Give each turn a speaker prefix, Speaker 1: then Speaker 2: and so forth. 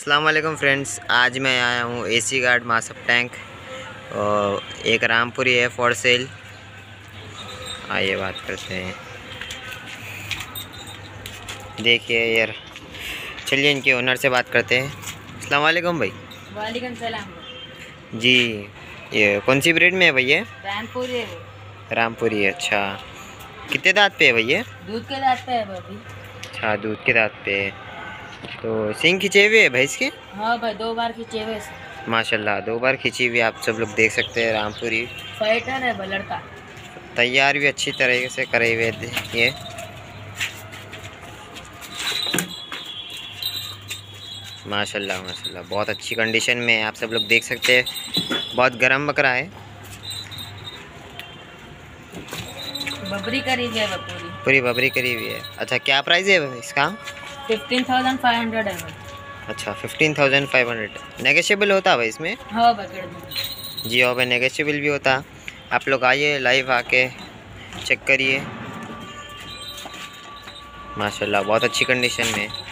Speaker 1: अस्सलाम वालेकुम फ्रेंड्स, आज मैं आया हूँ एसी गार्ड मासअप टैंक और एक रामपुरी है फॉर सेल। आइए बात करते हैं। देखिए यार, चलिए इनके ओनर से बात करते हैं। अस्सलाम वालेकुम भाई।
Speaker 2: वालेकुम सलाम
Speaker 1: जी, ये कौन सी ब्रीड में है भैया?
Speaker 2: रामपुरी है वो।
Speaker 1: रामपुरी है। अच्छा, कितने दांत पे है भैया?
Speaker 2: दूध के दांत पे है भाभी।
Speaker 1: अच्छा, दूध के दांत पे है। तो सींग खिंचे हुए है भाई इसके?
Speaker 2: हाँ भाई, 2 बार खींचे हुए से।
Speaker 1: माशाल्लाह, 2 बार खिंची हुई। आप सब लोग देख सकते हैं रामपुरी।
Speaker 2: फाइटर है भाई, लड़का।
Speaker 1: तैयार भी अच्छी तरीके से करे हुए ये। माशाल्लाह माशाल्लाह, बहुत अच्छी कंडीशन में है। आप सब लोग देख सकते हैं, बहुत गर्म बकरा है।
Speaker 2: बबरी करी है पूरी।
Speaker 1: पूरी बबरी करी हुई है। अच्छा, क्या प्राइस है इसका?
Speaker 2: 15,500 है भाई।
Speaker 1: अच्छा, 15,500। नेगोशिएबल होता है भाई इसमें?
Speaker 2: हाँ भाई, कर दूँगा।
Speaker 1: जी हाँ भाई, नेगोशिएबल भी होता। आप लोग आइए, लाइव आके चेक करिए। माशाल्लाह, बहुत अच्छी कंडीशन में है।